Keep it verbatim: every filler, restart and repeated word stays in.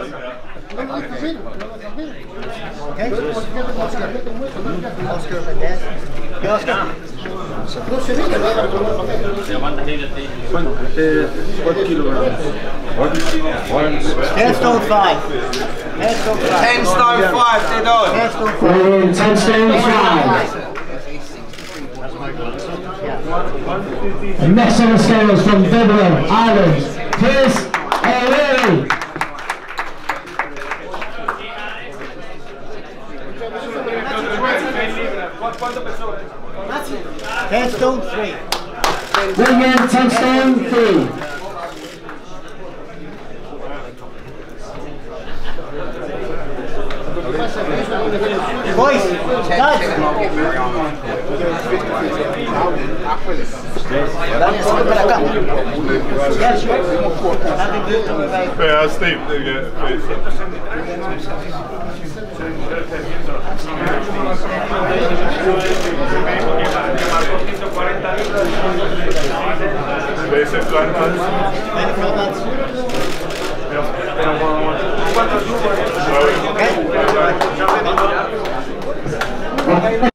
Okay. Oscar Mendez. ¿Qué Oscar? Bueno, este what kilograms? ten stone five. ten stone five. ten stone five, dead on. ten stone five. Weighing ten stone five. And next on the scales from Dublin, Ireland, Chris O'Leary. ten stone three. Weighing ten stone three. Boys, lads. Yeah, Steve, there you go. Basic line Okay.